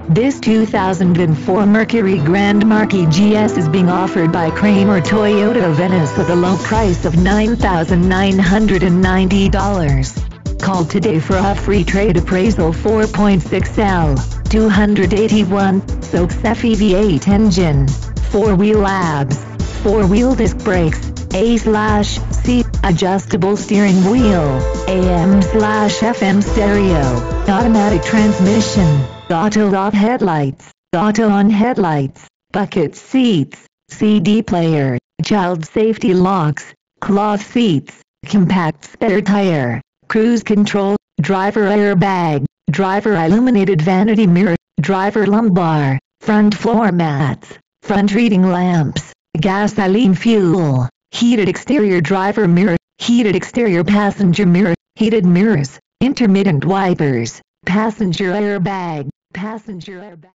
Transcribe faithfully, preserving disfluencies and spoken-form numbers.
This two thousand four Mercury Grand Marquis G S is being offered by Kramer Toyota of Venice with a low price of nine thousand nine hundred ninety dollars. Call today for a free trade appraisal. Four point six L, two hundred eighty-one, S O X F E V eight engine, four-wheel A B S, four-wheel disc brakes, A slash C, adjustable steering wheel, A M slash F M stereo, automatic transmission, auto-off headlights, auto-on headlights, bucket seats, C D player, child safety locks, cloth seats, compact spare tire, cruise control, driver airbag, driver illuminated vanity mirror, driver lumbar, front floor mats, front reading lamps, gasoline fuel, heated exterior driver mirror, heated exterior passenger mirror, heated mirrors, intermittent wipers, passenger airbag, passenger airbag.